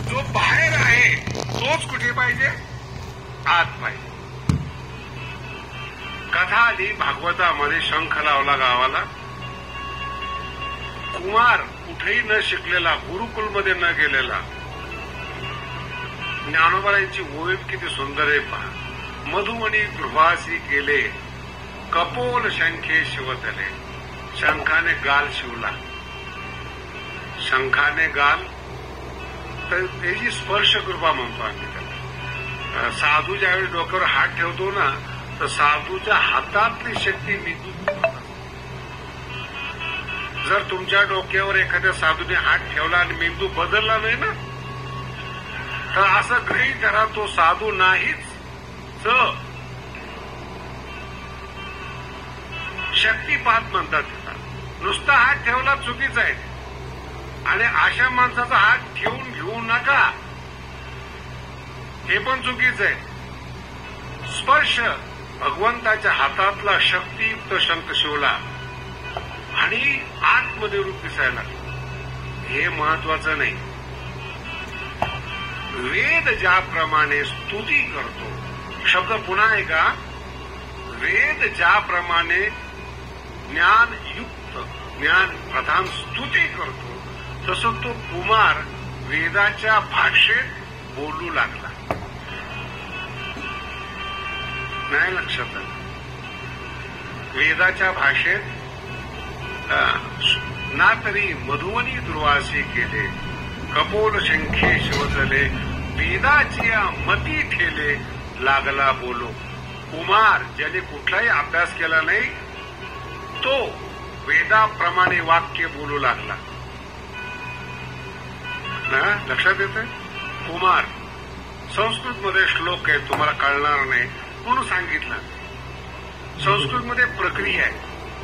जो बाहेर आहे तोच कुठे पाहिजे? आत पाहिजे. कथा आली भागवतामध्ये, शंख लावला गावाला. कुमार कुठेही न शिकलेला, गुरुकुलमध्ये न गेलेला, ज्ञानोबारायांची ओळी किती सुंदर आहे पहा. मधुमणी गृहासी गेले, कपोल शंखे शिवतले. शंखाने गाल शिवला. शंखाने गाल तर त्याची स्पर्श कृपा म्हणतो आम्ही त्याला. साधू ज्यावेळी डोक्यावर हात ठेवतो ना, तर साधूच्या हातातली शक्ती निघून. जर तुमच्या डोक्यावर एखाद्या साधूने हात ठेवला आणि मेंदू बदलला नाही ना, तर असं गृहीत धरा तो साधू नाहीच. शक्तिपात म्हणतात त्याला. नुसता हात ठेवला चुकीचा आहे, आणि अशा माणसाचा हात ठेवून घेऊ नका, हे पण चुकीचं आहे. स्पर्श भगवंताच्या हातातला शक्तियुक्त शंख शिवला आणि आतमध्ये रूप दिसायला, हे महत्वाचं नाही. वेद ज्याप्रमाणे स्तुती करतो, शब्द पुन्हा आहे का, वेद ज्याप्रमाणे ज्ञानयुक्त ज्ञान प्रधान स्तुती करतो, तसं तो कुमार वेदाच्या भाषेत बोलू लागला. नाही लक्षात आलं? वेदाच्या भाषेत ना तरी मधुवनी दुर्वासी केले, कपोल शंखे शिवजले, वेदाची मती ठेले, लागला बोलो. कुमार ज्याने कुठलाही अभ्यास केला नाही, तो वेदाप्रमाणे वाक्य बोलू लागला. लक्षात येतंय? कुमार संस्कृतमध्ये श्लोक आहे, तुम्हाला कळणार नाही म्हणून सांगितलं. संस्कृतमध्ये प्रक्रिया आहे.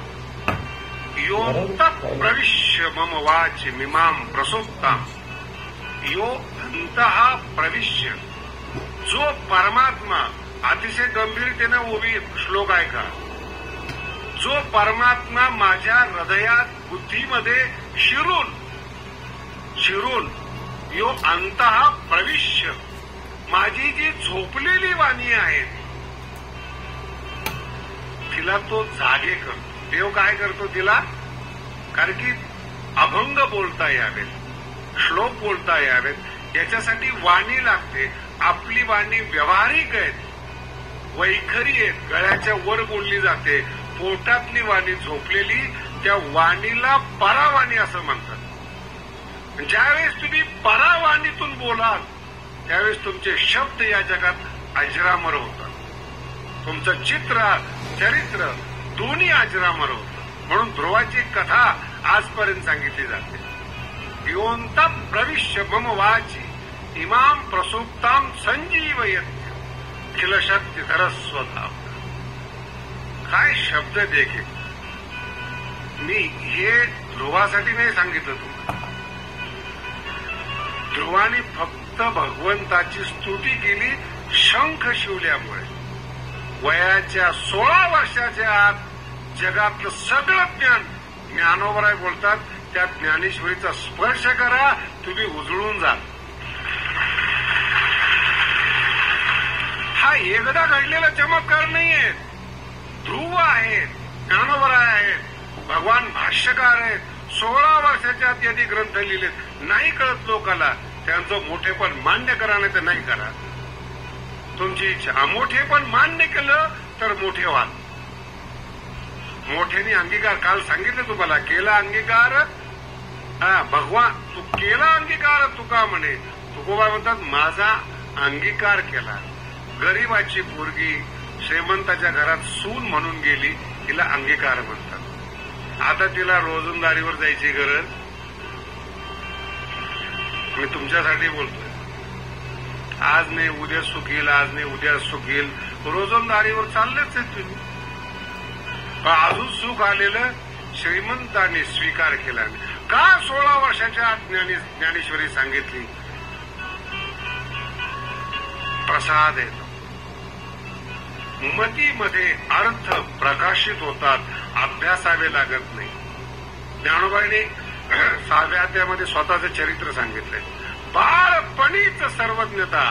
यो तत् प्रविश्य मम वाच मिमाम प्रसोक्ताम. यो अंतः प्रविश्य, जो परमात्मा, अतिशय गंभीरतेने उभी श्लोक आहे का, जो परमात्मा माझ्या हृदयात बुद्धीमध्ये शिरून यो अंतः प्रविश्य, माझी जी झोपलेली वाणी आहे तिला तो जागे करतो. देव काय करतो तिला? कारण की अभंग बोलता यावेत, श्लोक बोलता यावेत, याच्यासाठी वाणी लागते. आपली वाणी व्यावहारिक आहेत, वैखरी आहेत, गळ्याच्या वर बोलली जाते. पोटातली वाणी झोपलेली, त्या वाणीला परावाणी असं म्हणतात. ज्यावेळेस तुम्ही परावाणीतून बोलाल त्यावेळेस तुमचे शब्द या जगात अजरामर होतात. तुमचं चित्र, चरित्र दोन्ही अजरामर होतं. म्हणून ध्रुवाची कथा आजपर्यंत सांगितली जाते. योंता प्रविश्य मम वाची इमाम प्रसूक्ताम संजीवयत्य खिल शक्ती धरस्वता. काय शब्द देखील. मी हे ध्रुवासाठी नाही सांगितलं तुम्हाला. ध्रुवाने फक्त भगवंताची स्तुती केली शंख शिवल्यामुळे. वयाच्या 16 वर्षाच्या आत जगातलं सगळं ज्ञान, ज्ञानोबराय बोलतात, त्या ज्ञानेश्वरीचा स्पर्श करा, तुम्ही उजळून जा. हा एकदा घडलेला चमत्कार नाहीये. ध्रुव आहेत, ज्ञानोबराय आहेत, भगवान भाष्यकार आहेत. 16 वर्षाच्या आत यांनी ग्रंथ लिहिलेत. नाही कळत लोकाला, त्यांचं मोठेपण मान्य करा, नाही तर नाही करा. तुमची इच्छा. मोठेपण मान्य केलं तर मोठे व्हाल. मोठ्याने अंगीकार, काल सांगितलं तुम्हाला, केला अंगीकार भगवान, तू केला अंगीकार तुका म्हणे. तुकोबा म्हणतात माझा अंगीकार केला. गरीबाची पोरगी श्रीमंताच्या घरात सून म्हणून गेली, तिला अंगीकार म्हणतात. आता तिला रोजंदारीवर जायची गरज. मी तुमच्यासाठी बोलतोय. आज नाही उद्या सुखील, आज नाही उद्या सुखील, रोजंदारीवर चाललेच आहे तुम्ही. पण अजून सुख आलेलं श्रीमंतांनी स्वीकार केला. का 16 वर्षाच्या आत ज्ञानेश्वरी सांगितली? प्रसाद येतो. मतीमध्ये अर्थ प्रकाशित होतात, अभ्यासावे लागत नाही. ज्ञानोबाईने 6व्या अध्यायामध्ये स्वतःचं चरित्र सांगितलंय. बाळपणीच सर्वज्ञता,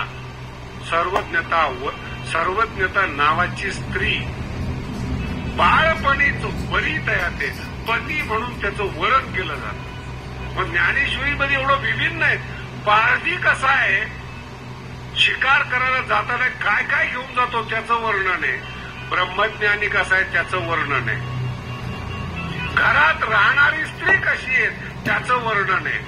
सर्वज्ञता नावाची स्त्री बाळपणीच वरी तयाते, पती म्हणून त्याचं वरण केलं जातं. मग ज्ञानेश्वरीमध्ये एवढं विभिन्न आहे. पारधी कसा आहे, शिकार करायला जाताना काय काय घेऊन जातो त्याचं वर्णन आहे. ब्रह्मज्ञानी कसा आहे त्याचं वर्णन आहे. घरात राहणारी स्त्री कशी आहे त्याचं वर्णन आहे.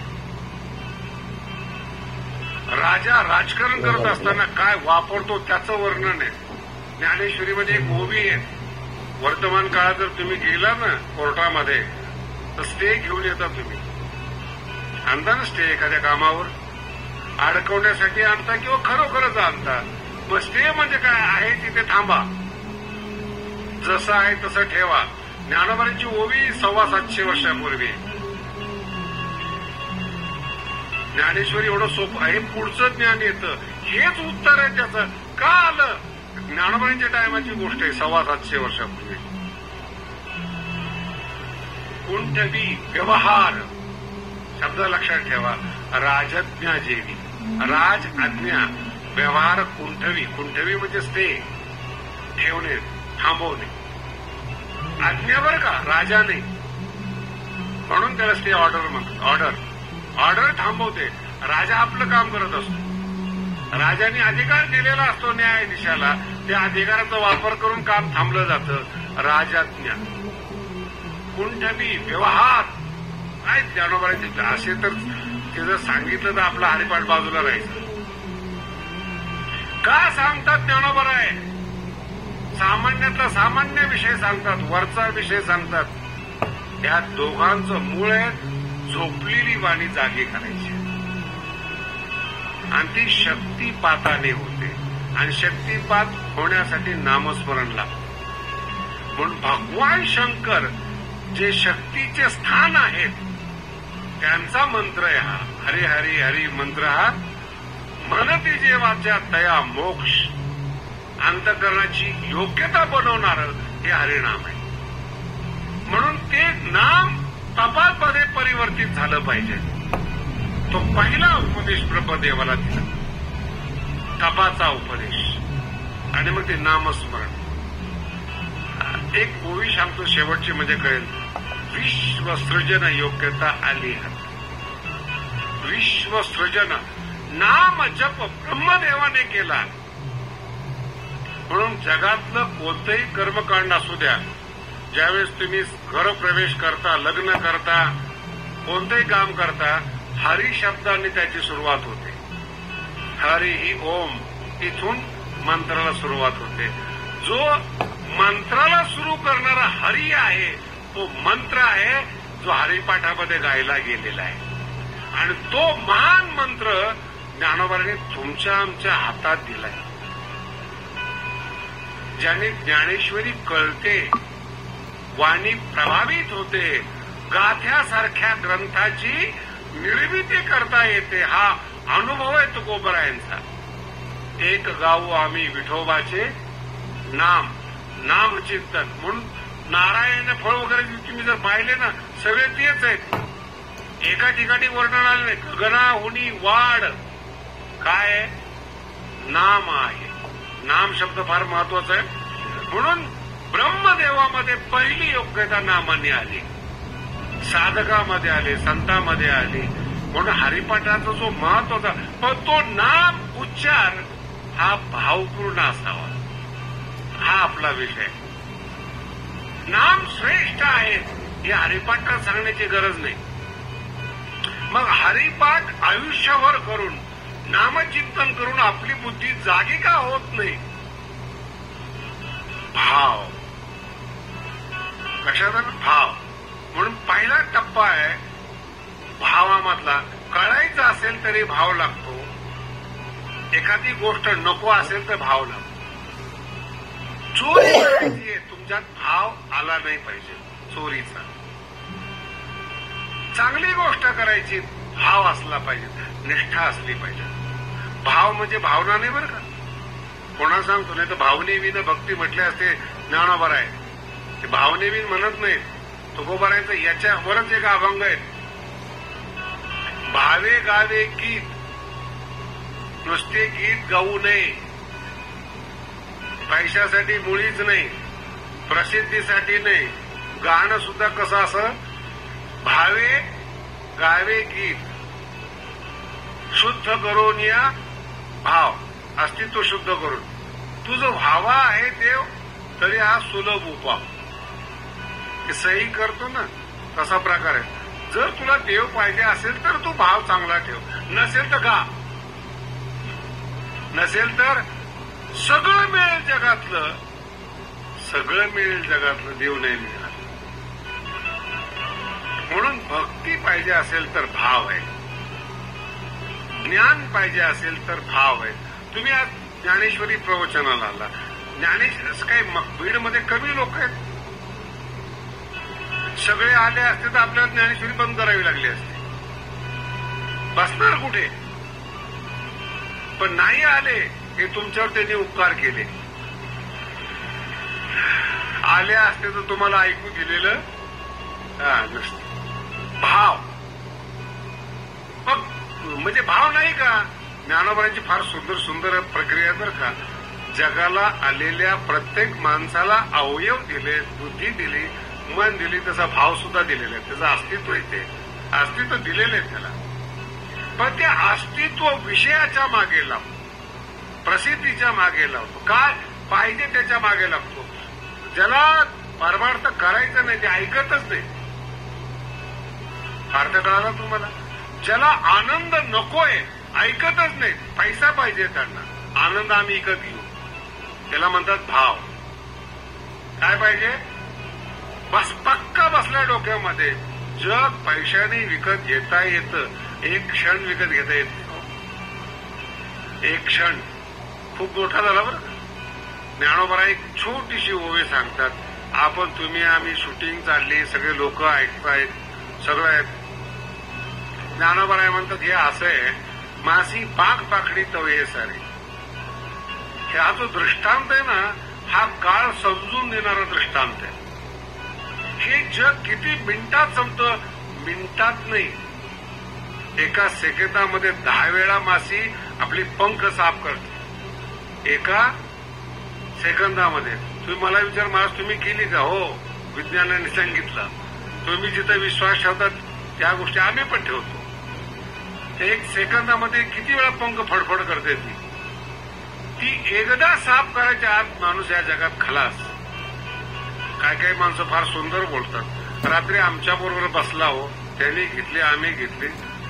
राजा राजकारण करत असताना काय वापरतो त्याचं वर्णन आहे. ज्ञानेश्वरीमध्ये एक ओवी आहे. वर्तमान काळात जर तुम्ही गेला ना कोर्टामध्ये तर स्टे घेऊन येता. तुम्ही आणता ना स्टे एखाद्या कामावर अडकवण्यासाठी आणता किंवा खरोखरच आणता. मग स्टे म्हणजे काय आहे तिथे थांबा, जसं आहे तसं ठेवा. ज्ञानोबांची ओवी 750 वर्षापूर्वी. ज्ञानेश्वरी एवढं सोपं आहे. पुढचं ज्ञान येतं, हेच उत्तर आहे त्याचं. का आलं? ज्ञानोबांच्या टायमाची गोष्ट आहे, 750 वर्षापूर्वी. कुंठवी व्यवहार शब्द लक्षात ठेवा. राजज्ञा जेवी, राज आज्ञा, व्यवहार कुंठवी. कुंठवी म्हणजे स्टे, ठेवणे, थांबवणे. आज्ञावर का राजा नाही, म्हणून त्याला स्टे ऑर्डर म्हणतात. ऑर्डर थांबवते. राजा आपलं काम करत असतो. राजाने अधिकार दिलेला असतो न्यायाधीशाला, त्या अधिकाराचा वापर करून काम थांबलं जातं. राजाज्ञा. कुंठवी व्यवहार काय ज्ञानोबांचे असे तर ते जर सांगितलं तर आपला हरिपाठ बाजूला राहायचं. का सांगतात ज्ञानोबा आहे? सामान्यातला सामान्य विषय सांगतात, वरचा विषय सांगतात. त्या दोघांचं मूळ आहे झोपलेली वाणी जागी करायची. आणि ती शक्तिपाताने होते. आणि शक्तिपात होण्यासाठी नामस्मरण लागतं. म्हणून भगवान शंकर जे शक्तीचे स्थान आहेत त्यांचा मंत्र आहे हा. हरी हरी हरी मंत्र हा. म्हणती जेवाच्या तया मोक्ष. अंतकरणाची योग्यता बनवणारं हे हरिनाम आहे. म्हणून ते नाम तपामध्ये परिवर्तित झालं पाहिजे. तो पहिला उपदेश ब्रह्मदेवाला दिला, तपाचा उपदेश. आणि मग ते नामस्मरण. एक ओवी सांगतो शेवटची म्हणजे कळेल. विश्वसृजन योग्यता आली. विश्वसृजन नाम जप ब्रह्मदेवाने केला. म्हणून जगातलं कोणतंही कर्मकांड असू द्या, ज्यावेळेस तुम्ही घर प्रवेश करता, लग्न करता, कोणतंही काम करता, हरी शब्दाने त्याची सुरुवात होते. हरी ही ओम, इथून मंत्राला सुरुवात होते. जो मंत्राला सुरू करणारा हरी आहे तो मंत्र आहे जो हरिपाठामध्ये गायला गेलेला आहे. आणि तो महान मंत्र ज्ञानोबांनी तुमच्या आमच्या हातात दिलाय. ज्याने ज्ञानेश्वरी कळते, वाणी प्रभावित होते, गाथ्यासारख्या ग्रंथाची निर्मिती करता येते. हा अनुभव आहे तुकोबरायांचा. एक गाऊ आम्ही विठोबाचे नाम, नामचिंतन. म्हणून नारायण फळ वगैरे तुम्ही जर पाहिले ना, सगळे तेच आहेत. एका ठिकाणी वर्णन आलं नाही. गगनाहुनी वाढ काय आहे? नाम आहे. नाम शब्द फार महत्वाचा आहे. म्हणून ब्रह्मदेवामध्ये पहिली योग्यता नामाने आली, साधकामध्ये आले, संतांमध्ये आली. म्हणून हरिपाठाचा जो महत्व होता, पण तो नाम उच्चार हा भावपूर्ण असावा. हा आपला विषय. नाम श्रेष्ठ आहे हे हरिपाठात सांगण्याची गरज नाही. मग हरिपाठ आयुष्यभर करून, नामचिंतन करून आपली बुद्धी जागी का होत नाही? भाव. कशाचा? भाव. म्हणून पहिला टप्पा आहे भावामधला. कळायचं असेल तरी भाव लागतो. एखादी गोष्ट नको असेल तर भाव लागतो. चोरी करायची आहे, तुमच्यात भाव आला नाही पाहिजे चोरीचा. चांगली गोष्ट करायची, भाव असला पाहिजे, निष्ठा असली पाहिजे. भाव म्हणजे भावना नाही बरं का. कोणा सांगतो नाही तर भावनेविन भक्ती म्हटले असते ज्ञानोबा आहे. ते भावनेविन म्हणत नाहीत. तुकोबारायचं याच्यावरच एक अभंग आहे. भावे गावे गीत नुसते गीत गाऊ नये, पैशासाठी मुळीच नाही, प्रसिद्धीसाठी नाही. गाणं सुद्धा कसं असं भावे गावे गीत शुद्ध करून या भाव, अस्तित्व शुद्ध करून. तुझं व्हावा आहे देव तरी हा सुलभ उपाय. सही करतो ना तसा प्रकार आहे. जर तुला देव पाहिजे असेल तर तू भाव चांगला ठेव, नसेल तर गा, नसेल तर सगळं मिळेल जगातलं, सगळं मिळेल जगातलं, देव नाही मिळणार. म्हणून भक्ती पाहिजे असेल तर भाव आहे, ज्ञान पाहिजे असेल तर भाव आहे. तुम्ही आज ज्ञानेश्वरी प्रवचनाला आला, ज्ञानेश्वर काय बीडमध्ये कमी लोक आहेत? सगळे आले असते तर आपल्याला ज्ञानेश्वरी बंद करावी लागली असते. बसणार कुठे? पण नाही आले हे तुमच्यावर त्यांनी उपकार केले. आले असते तर तुम्हाला ऐकू दिलेलं नसतं. भाव म्हणजे भाव नाही का? ज्ञानोबांची फार सुंदर सुंदर प्रक्रिया बरं का. जगाला आलेल्या प्रत्येक माणसाला अवयव दिले, बुद्धी दिली, मन दिली, तसा भाव सुद्धा दिलेला आहे. त्याचं अस्तित्व येते, अस्तित्व दिलेलं आहे त्याला. पण त्या अस्तित्व विषयाच्या मागे लावतो, प्रसिद्धीच्या मागे लावतो, काय पाहिजे त्याच्या मागे लागतो. ज्याला परमार्थ करायचं नाही ते ऐकतच नाही. अर्थ कळाला तुम्हाला? ज्याला आनंद नकोय ऐकतच नाही. पैसा पाहिजे त्यांना, आनंद आम्ही विकत घेऊ, त्याला म्हणतात भाव. काय पाहिजे? बस पक्का बसल्या डोक्यामध्ये, जग पैशाने विकत घेता येतं, एक क्षण विकत घेता येत. एक क्षण खूप मोठा झाला बरं. ज्ञानोबा एक छोटीशी ओवी सांगतात. आपण तुम्ही आम्ही शूटिंग चालली, सगळे लोक ऐकतायत, सगळं आहेत. ज्ञानोबा म्हणतात हे असं आहे, मासी पाक पाखडी तवये सारे. हा जो दृष्टांत आहे ना, हा काळ समजून देणारा दृष्टांत आहे. हे जग किती मिनिटात संपतं? मिनिटात नाही, एका सेकंदामध्ये 10 वेळा मासी आपली पंख साफ करते. एका सेकंदामध्ये. तुम्ही मला विचार, महाराज तुम्ही केली का? हो, विज्ञानाने सांगितलं. तुम्ही जिथं विश्वास ठेवतात त्या गोष्टी आम्ही पण ठेवतो. एक सेकंदामध्ये किती वेळा पंख फडफड करते ती एकदा साफ करायच्या आत माणूस या जगात खलास. काय काही माणसं फार सुंदर बोलतात. रात्री आमच्या बरोबर बसला हो, त्यांनी घेतली, आम्ही घेतली,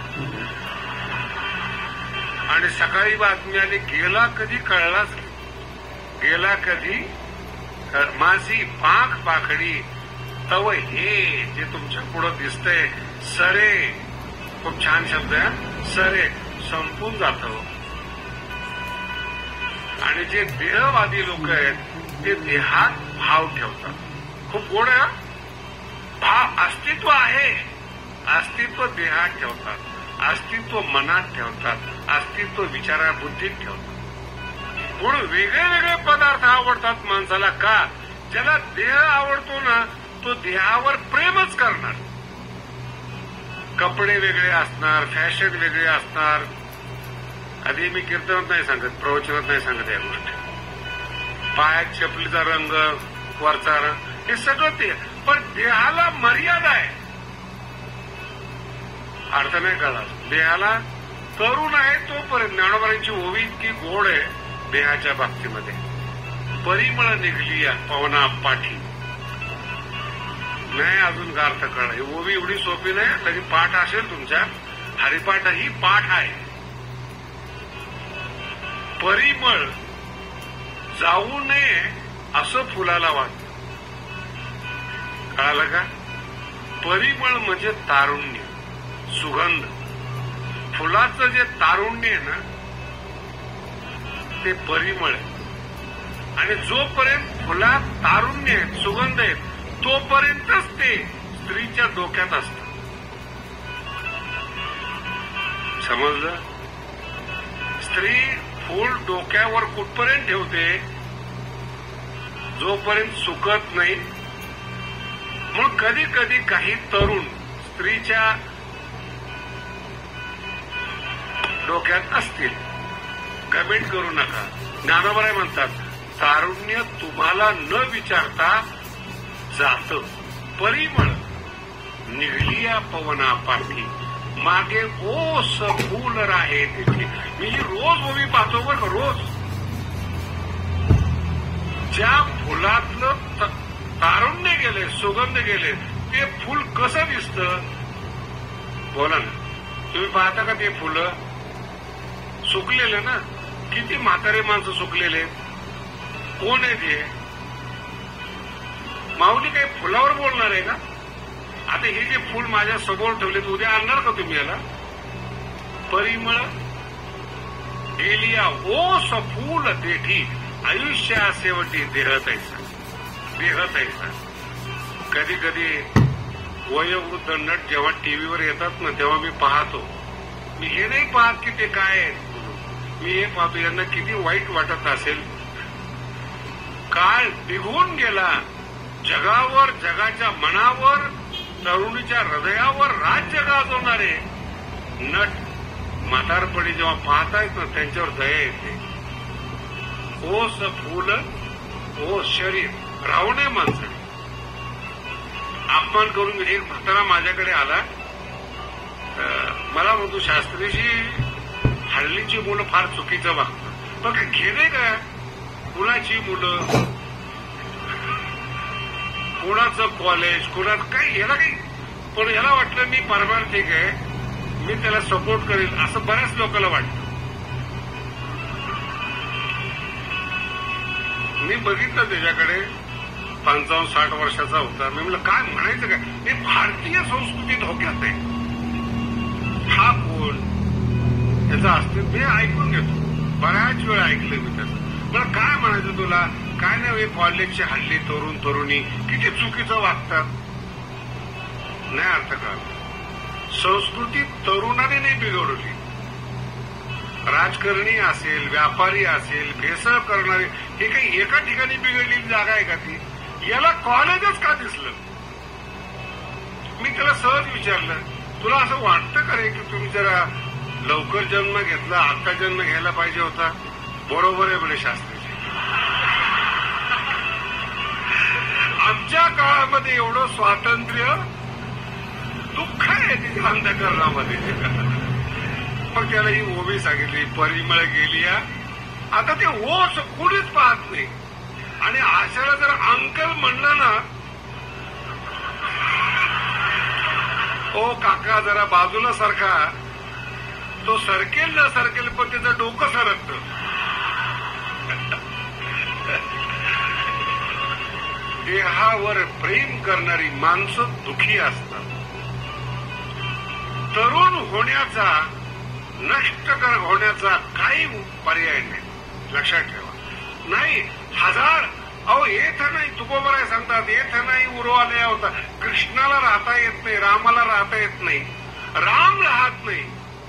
आणि सकाळी बातमी आली, गेला कधी कळलाच, गेला कधी. माझी पाख पाखडी तव हे जे तुमच्या पुढं दिसतंय सरे, खूप छान शब्द आहे, सरे संपून जातं. आणि जे देहवादी लोक आहेत ते देहात भाव ठेवतात. खूप गोड आहे. भाव अस्तित्व आहे, अस्तित्व देहात ठेवतात, अस्तित्व मनात ठेवतात, अस्तित्व विचारा बुद्धीत ठेवतात. म्हणून वेगळे वेगळे पदार्थ आवडतात माणसाला. का? ज्याला देह आवडतो ना तो देहावर प्रेमच करणार. कपडे वेगळे असणार, फॅशन वेगळे असणार. आधी मी कीर्तनात नाही सांगत, प्रवचनात नाही सांगत या गोष्टी. पायात चपलीचा रंग, वरचा रंग, हे सगळं ते. पण देहाला मर्यादा आहे. अर्थ नाही कळला. देहाला तरुण आहे तोपर्यंत. ज्ञानोबांची ओवी इतकी गोड आहे देहाच्या बाबतीमध्ये. परिमळ निघली पवना पाठी. नाही अजून अर्थ कळला. ही ओवी एवढी सोपी नाही. तरी पाठ असेल तुमच्या. हरिपाठ ही पाठ आहे. परिमळ जाऊ नये असं फुलाला वाटतं. कळालं का? परिमळ म्हणजे तारुण्य, सुगंध. फुलाचं जे तारुण्य आहे ना ते परिमळ आहे. आणि जोपर्यंत फुलात तारुण्य आहे, सुगंध आहे, तोपर्यंतच ते स्त्रीच्या डोक्यात असतं. समजलं? स्त्री फूल डोक्यावर कुठपर्यंत ठेवते? जोपर्यंत सुकत नाही. म्हणून कधी कधी काही तरुण स्त्रीच्या डोक्यात असतील, कमेंट करू नका. ज्ञानोबराय म्हणतात, तारुण्य तुम्हाला न विचारता जातं, परिमळ निघलिया पवना पाठी, मागे ओस फूल राहे तिथे. मी रोज ओवी पाहतो बरं का, रोज. ज्या फुलातलं तारुण्य गेले, सुगंध गेले, ते फुल कसं दिसतं बोला ना. तुम्ही पाहता का ते फुलं सुकलेले ना? किती म्हातारे माणसं सुकलेले. कोण आहे ते? माऊली काही फुलावर बोलणार आहे का? आता हे जे फुल माझ्या समोर ठेवले, उद्या आणणार का तुम्ही याला? परिमळ गेलिया ओस फूल देठी, आयुष्या शेवटी देह तैसा, देह तैसा. कधी कधी वयोवृद्ध नट जेव्हा टीव्हीवर येतात ना, तेव्हा मी पाहतो. मी हे नाही पाहत की ते काय आहेत, मी हे पाहतो यांना किती वाईट वाटत असेल. काळ निघून गेला, जगावर, जगाच्या मनावर, तरुणीच्या हृदयावर राज्य गाजवणारे नट म्हातारपणी जेव्हा पाहतायत ना, त्यांच्यावर दया येते. ओस फूल ओस शरीर रावणे माणसं. अपमान करून एक म्हातारा माझ्याकडे आला, मला म्हणतो, शास्त्रीजी हल्लीची मुलं फार चुकीचं वागतात. पण घेणे का? कुणाची मुलं, कुणाचं कॉलेज, कुणाचं काही, याला काही. पण याला वाटलं मी पारमार्थिक आहे, मी त्याला सपोर्ट करेल, असं बऱ्याच लोकांना वाटतं. मी बघितलं त्याच्याकडे, 55-60 वर्षाचा होता. मी म्हटलं काय म्हणायचं काय, हे भारतीय संस्कृती धोक्यात आहे. हा कोण, त्याचं अस्तित्व मी ऐकून घेतो, बऱ्याच वेळा ऐकलं मी त्याचं. मला काय म्हणायचं तुला, काय नाही, कॉलेजचे हल्ली तरुण तरुणी किती चुकीचं वागतात. नाही अर्थ का? संस्कृती तरुणाने नाही बिघडवली. राजकारणी असेल, व्यापारी असेल, भेसळ करणारे, हे काही एका ठिकाणी बिघडलेली जागा आहे का ती? याला कॉलेजच का दिसलं? मी त्याला सहज विचारलं, तुला असं वाटतं का रे की तुम्ही जरा लवकर जन्म घेतला, आता जन्म घ्यायला पाहिजे होता? बरोबर आहे म्हणे शास्त्रीजी. आमच्या काळामध्ये एवढं स्वातंत्र्य, दुःख आहे तिच्या अंधकरणामध्ये. मग त्याला ही ओवी सांगितली, परिमळ गेलिया. आता ते ओस कुणीच पाहत नाही. आणि आशाला जर अंकल म्हणलं ना, ओ काका जरा बाजूला सारखा, तो सरकेल ना सरकेल, पण त्याचं डोकं सरकतं. देहावर प्रेम करणारी माणसं दुःखी असतात. तरुण होण्याचा, नष्ट होण्याचा काही पर्याय नाही, लक्षात ठेवा. नाही, हजार अहो येत नाही, तुकोबराय सांगतात, येत नाही उरवाल्या होता. कृष्णाला राहता येत नाही, रामाला राहता येत नाही, राम राहत नाही.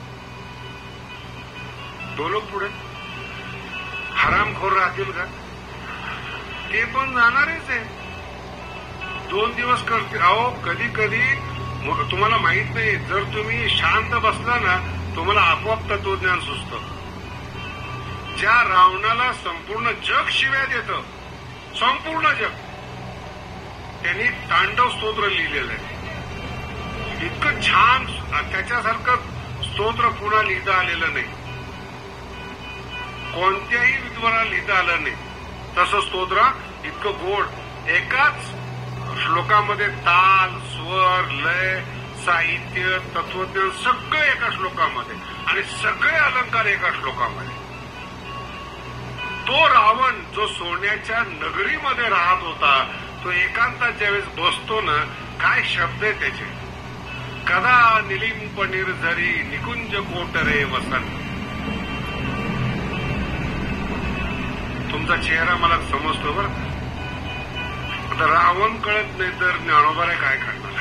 तो लोक पुढे हरामखोर राहतील का? ते पण जाणारच आहे. 2 दिवस करतील. अहो कधी कधी तुम्हाला माहित नाही, जर तुम्ही शांत बसला ना, तुम्हाला आपोआप तत्वज्ञान सुचतं. ज्या रावणाला संपूर्ण जग शिव्या देतं, संपूर्ण जग, त्यांनी तांडव स्तोत्र लिहिलेलं आहे. इतकं छान, त्याच्यासारखं स्तोत्र पुन्हा लिहिता आलेलं नाही, कोणत्याही विद्वानाला लिहिता आलं नाही. तसं स्तोत्र इतकं गोड, एकाच श्लोकामध्ये ताल, स्वर, लय, साहित्य, तत्वज्ञान सगळं एका श्लोकामध्ये, आणि सगळे अलंकार एका श्लोकामध्ये. तो रावण जो सोन्याच्या नगरीमध्ये राहत होता, तो एकांतात ज्यावेळेस बसतो ना, काय शब्द आहे त्याचे. कदा निलिंप निर्झरी निकुंज कोटरे वसन. तुमचा चेहरा मला समजतो बरं. आता रावण कळत नाही तर ज्ञानोबाला काय करणार?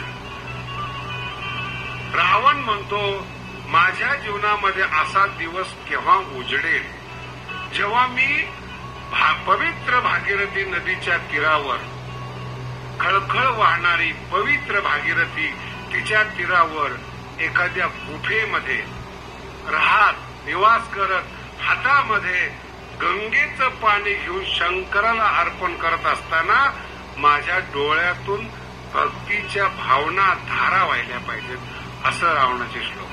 रावण म्हणतो, माझ्या जीवनामध्ये असा दिवस केव्हा उजडेल जेव्हा मी पवित्र भागीरथी नदीच्या तीरावर, खळखळ वाहणारी पवित्र भागीरथी, तिच्या तीरावर एखाद्या गुफेमध्ये राहत, निवास करत, हातामध्ये गंगेचं पाणी घेऊन शंकराला अर्पण करत असताना माझ्या डोळ्यातून भक्तीच्या भावना धारा वाहिल्या पाहिजेत असं रावणाचे श्लोक.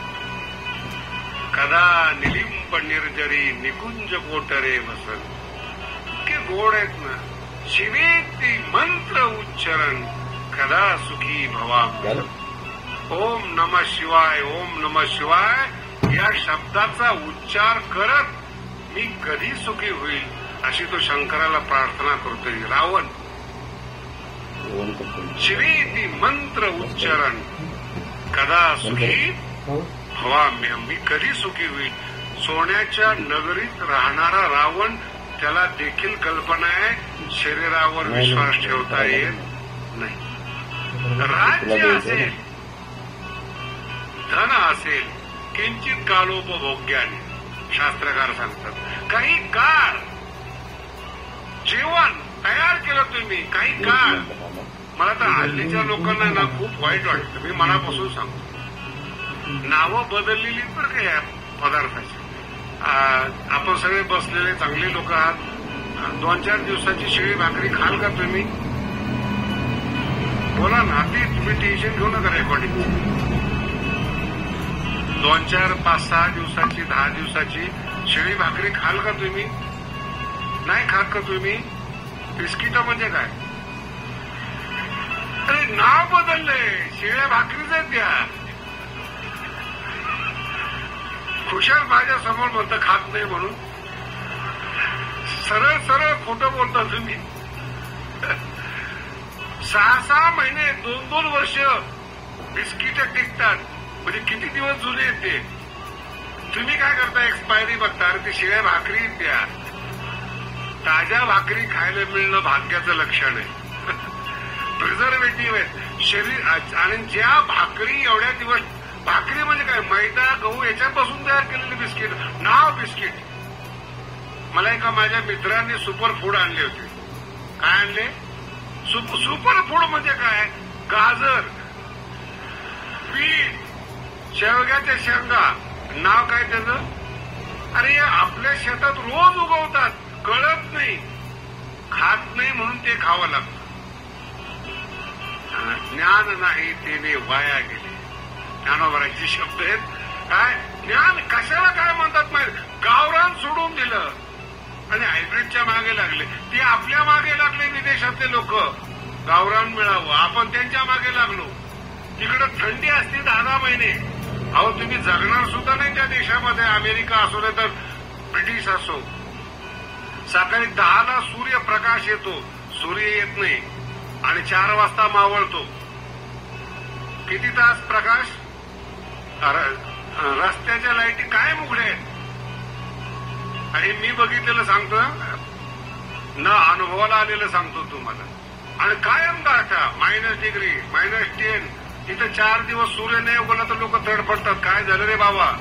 कदा निलिंब निर्जरी निकुंज कोटरे वसन. इतके गोड आहेत ना. शिवेती मंत्र उच्चारण कदा सुखी भवा. ओम नमः शिवाय, ओम नमः शिवाय या शब्दाचा उच्चार करत मी कधी सुखी होईल अशी तो शंकराला प्रार्थना करतोय रावण. शिवेती मंत्र उच्चारण कदा सुखी भवाम्य. मी कधी सुखी होईल. सोन्याच्या नगरीत राहणारा रावण त्याला देखील कल्पना आहे शरीरावर विश्वास ठेवता येत नाही. राज्य असेल, धन असेल, किंचित कालोपभोग्याने शास्त्रकार सांगतात. काही काळ जेवण तयार केलं तुम्ही, काही काळ. मला तर हल्लीच्या लोकांना ना खूप वाईट वाटतं. मी मनापासून सांगतो. नावं बदललेली तर काय या पदार्थाची. आपण सगळे बसलेले चांगले लोक आहात. 2-4 दिवसाची शिळी भाकरी खाल का तुम्ही? बोला ना. ती तुम्ही टेन्शन घेऊ नका रेकॉर्डिंग. 2-4, 5-6 दिवसाची, 10 दिवसाची शिळी भाकरी खाल का तुम्ही? नाही खात का तुम्ही? बिस्किट म्हणजे काय? अरे नाव बदललंय. शिळ्या भाकरीच द्या. खुशाल माझ्या समोर म्हणतं खात नाही म्हणून. सरळ सरळ खोटं बोलता तुम्ही. 6-6 महिने, 2-2 वर्ष बिस्किट टिकतात. म्हणजे किती दिवस जुने आहेत ते. तुम्ही काय करता? एक्सपायरी बघता. अरे ते शिळ्या भाकरी द्या. ताज्या भाकरी खायला मिळणं भाग्याचं लक्षण आहे. प्रिझर्वेटिव्ह आहे शरीर. आणि ज्या भाकरी एवढ्या दिवस, भाकरी म्हणजे काय? मैदा, गहू याच्यापासून तयार केलेले बिस्किट. नाव बिस्किट. मला एका माझ्या मित्रांनी सुपर फूड आणले होते. काय आणले? सुपर फूड म्हणजे काय? गाजर, बीट, शेवग्याच्या शेंगा. नाव काय त्याचं? अरे आपल्या शेतात रोज उगवतात, कळत नाही, खात नाही म्हणून ते खावं लागतं. ज्ञान नाही तेने वाया गेले. ज्ञानोबराचे शब्द आहेत. काय ज्ञान कशाला काय म्हणतात माहिती? गावरान सोडून दिलं आणि हायब्रिडच्या मागे लागले. ते आपल्या मागे लागले विदेशातले लोक. गावरान मिळावं, आपण त्यांच्या मागे लागलो. तिकडे थंडी असते 10 महिने. अहो तुम्ही जगणार सुद्धा नाही त्या देशामध्ये. अमेरिका असो नाही तर ब्रिटिश असो. सकाळी 10ला सूर्यप्रकाश येतो, सूर्य येत नाही आणि 4 वाजता मावळतो. किती तास प्रकाश? रस्त्याच्या लाईटी काय मुगड्या आहेत. आणि मी बघितलेलं सांगतो ना, अनुभवाला आलेलं सांगतो तुम्हाला. आणि कायम गाठा -डिग्री, -10. तिथे 4 दिवस सूर्य नाही उगवला तर लोक तडफडतात. काय झालं रे बाबा?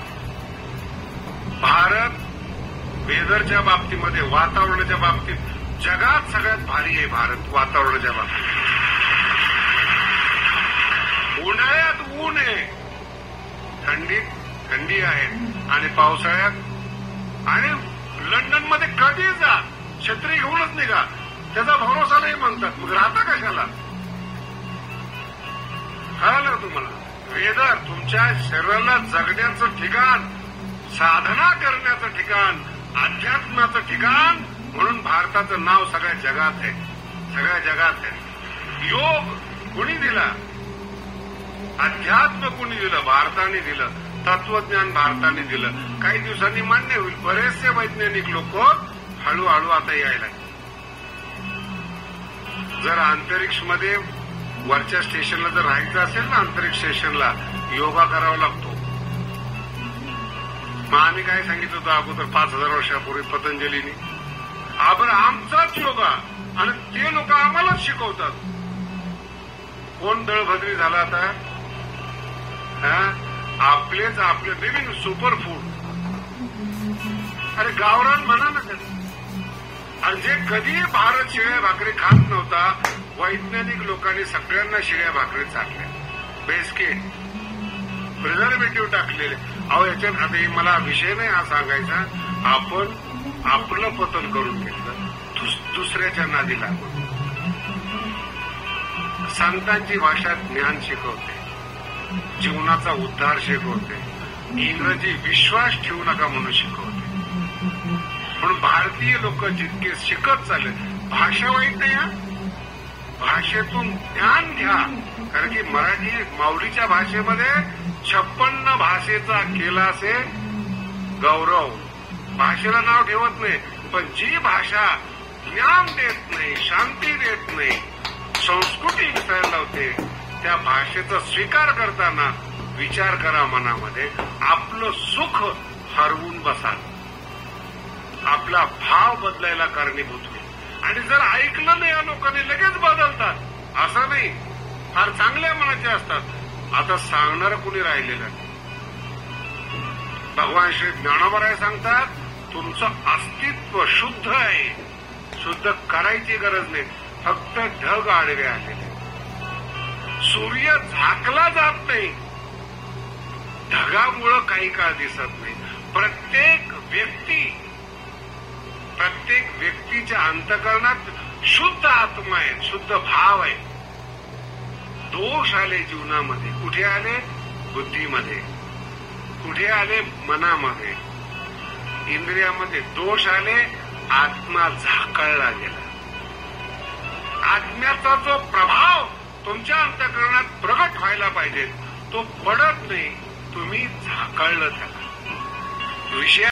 भारत वेदरच्या बाबतीमध्ये, वातावरणाच्या बाबतीत जगात सगळ्यात भारी आहे. भारत वातावरणाच्या बाबतीत. उन्हाळ्यात ऊन आहे, थंडीत थंडी आहे. आणि पावसाळ्यात आणि लंडनमध्ये कधी जा छत्री घेऊनच निघा. त्याचा भरोसा नाही म्हणतात. मग राहता कशाला? कळलं तुम्हाला? वेदर तुमच्या शरीराला जगण्याचं ठिकाण, साधना करण्याचं ठिकाण, अध्यात्माचं ठिकाण. म्हणून भारताचं नाव सगळ्या जगात आहे. सगळ्या जगात आहे. योग कुणी दिला? अध्यात्म कुणी दिलं? भारताने दिलं. तत्वज्ञान भारताने दिलं. काही दिवसांनी मान्य होईल. बरेचसे वैज्ञानिक लोक हळूहळू आता यायला. जर अंतरिक्षमध्ये वरच्या स्टेशनला जर राहायचं असेल ना, अंतरिक्ष स्टेशनला योगा करावा लागतो. मग आम्ही काय सांगितलं होतं अगोदर 5000 वर्षापूर्वी पतंजलीने? आपण आमचाच योगा. आणि ते लोक आम्हालाच शिकवतात. कोण दळभद्री झाला आता? आपलेच आपले नवीन सुपर फूड. अरे गावरान म्हणा ना त्याला. आणि जे कधी भारत शिळ्या भाकरी खात नव्हता, वैज्ञानिक लोकांनी सगळ्यांना शिळ्या भाकरी चालल्या. बिस्किट, प्रिझर्वेटिव्ह टाकलेले. अहो याच्यात आता हे मला विषय नाही हा सांगायचा. आपण आपलं पतन करून घेतलं, दुसऱ्याच्या नादी लागून. संतांची भाषा ज्ञान शिकवते, जीवनाचा उद्धार शिकवते. इंग्रजी विश्वास ठेवू नका म्हणून शिकवते. म्हणून भारतीय लोक जितके शिकत चालले, भाषा वाईट नाही हा, भाषेतून ज्ञान घ्या. कारण की मराठी माऊलीच्या भाषेमध्ये 56 भाषेचा केला असेल गौरव. भाषेला नाव ठेवत नाही, पण जी भाषा ज्ञान देत नाही, शांती देत नाही, संस्कृती विसरायला लावते, त्या भाषेचा स्वीकार करताना विचार करा मनामध्ये, आपलं सुख हरवून बसाल, आपला भाव बदलायला कारणीभूत होईल. आणि जर ऐकलं नाही या लोकांनी लगेच बदलतात असं नाही, फार चांगल्या मनाचे असतात. आता सांगणारं कुणी राहिलेलं नाही. भगवान श्री ज्ञानोबराय सांगतात, तुमचं अस्तित्व शुद्ध आहे, शुद्ध करायची गरज नाही, फक्त ढग आडवे आलेले. सूर्य झाकला जात नाही, ढगामुळं काही काळ दिसत नाही. प्रत्येक व्यक्तीच्या अंतःकरणात शुद्ध आत्मा आहे, शुद्ध भाव आहे. दोष आले जीवनामध्ये, कुठे आले? बुद्धीमध्ये. कुठे आले? मनामध्ये, इंद्रियामध्ये. दोष आले, आत्मा झाकळला गेला. आत्म्याचा जो प्रभाव तुमच्या अंतःकरणात प्रगट व्हायला पाहिजे तो पडत नाही, तुम्ही झाकळलं त्याला. विषय